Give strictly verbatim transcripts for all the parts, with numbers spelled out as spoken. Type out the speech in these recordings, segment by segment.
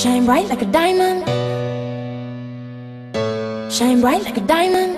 Shine bright like a diamond. Shine bright like a diamond.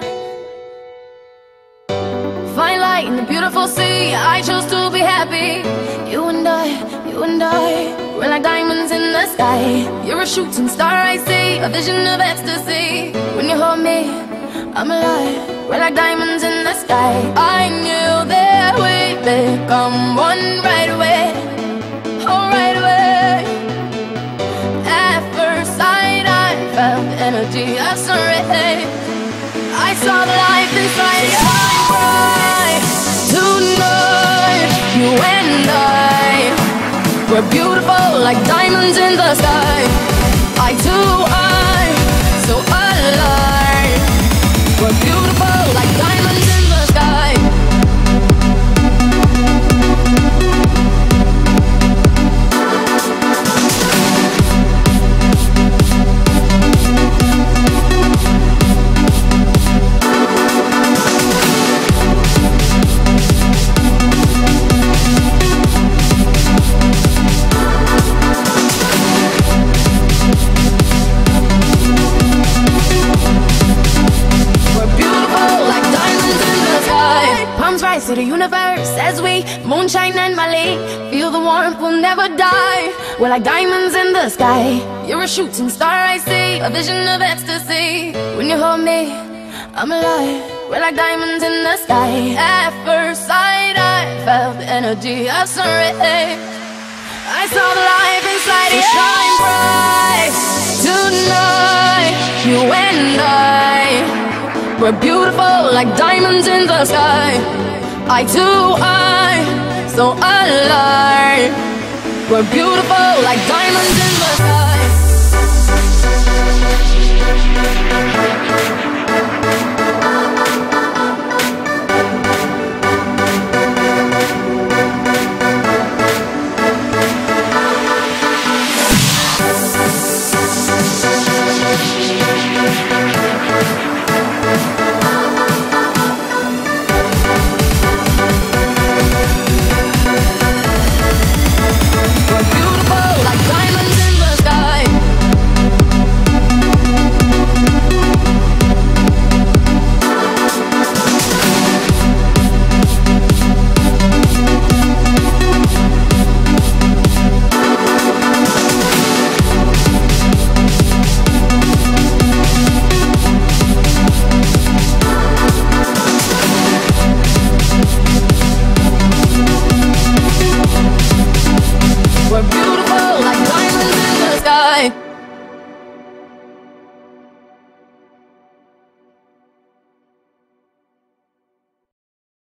Fine light in the beautiful sea. I chose to be happy. You and I, you and I, we're like diamonds in the sky. You're a shooting star, I see, a vision of ecstasy. When you hold me, I'm alive. We're like diamonds in the sky. I knew that we'd become one right away. Oh, right away. At first sight, I felt the energy of sun rays. I saw the light inside you. Shine bright tonight. You and I, we're beautiful like diamonds in the sky. I too am so alive. We're beautiful like diamonds in the sky. To the universe as we moonshine and Mali. Feel the warmth, we'll never die. We're like diamonds in the sky. You're a shooting star, I see, a vision of ecstasy. When you hold me, I'm alive. We're like diamonds in the sky. At first sight, I felt the energy of sun rays. I saw the life inside you. Shine bright tonight. You and I, we're beautiful like diamonds in the sky. I too am so alive. We're beautiful like diamonds in the sky. We're beautiful like diamonds in the sky.